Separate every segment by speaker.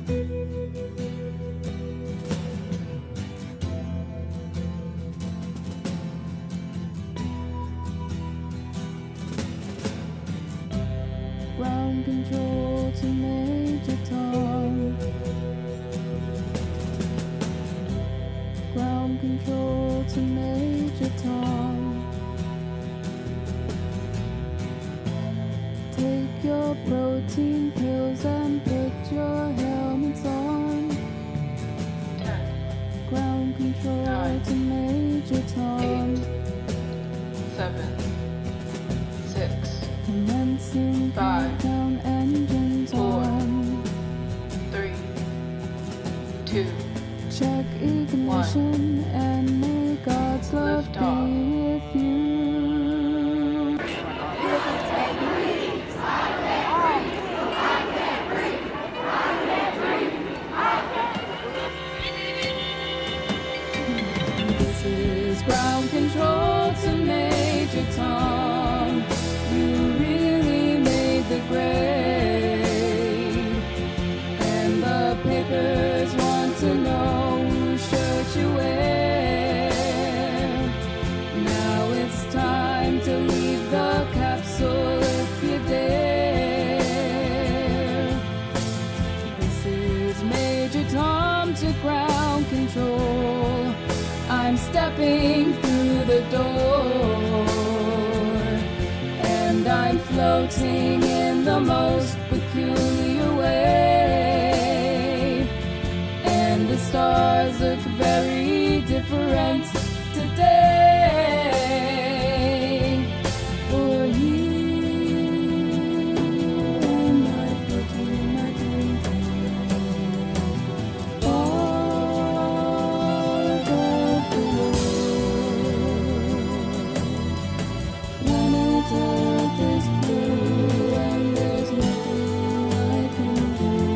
Speaker 1: Ground control to Major Tom. Ground control to Major Tom. Take your protein pills and put your helmets on.
Speaker 2: 10,
Speaker 1: Ground control
Speaker 2: 9,
Speaker 1: to Major Tom.
Speaker 2: 8, 7, 6,
Speaker 1: Commencing
Speaker 2: 5,
Speaker 1: countdown, engines
Speaker 2: 4,
Speaker 1: on.
Speaker 2: 3, 2,
Speaker 1: Check ignition and may God's love
Speaker 2: Lift
Speaker 1: be
Speaker 2: off.
Speaker 1: with you. This is ground control to Major Tom. You really made the grade, and the papers want to know whose shirt you wear. Now it's time to leave the capsule if you dare. This is Major Tom to ground control. I'm stepping through the door, and I'm floating in the most peculiar way. And the stars look very different today. For you and I floating in my dream, far above the world. Planet Earth is blue and there's nothing I can do.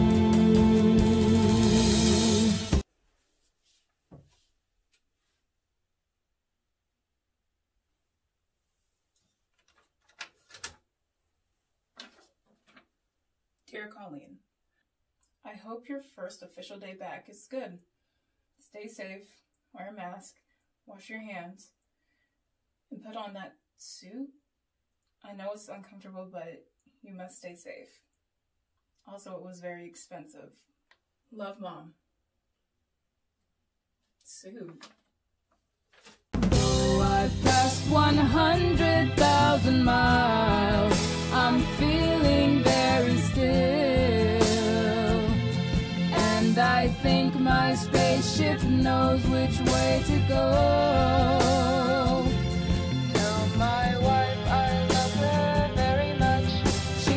Speaker 3: Dear Colleen, I hope your first official day back is good. Stay safe, wear a mask, wash your hands, and put on that suit. I know it's uncomfortable, but you must stay safe. Also, it was very expensive. Love, Mom. Sue.
Speaker 1: Though I've passed 100,000 miles, I'm feeling very still, and I think my spaceship knows which way to go. Tell my wife I love her very much. She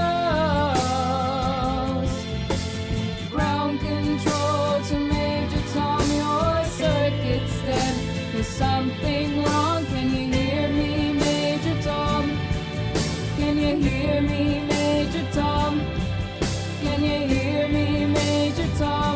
Speaker 1: knows. Ground control to Major Tom, your circuit's dead. There's something wrong. Can you hear me, Major Tom? Can you hear me, Major Tom? Can you hear me, Major Tom?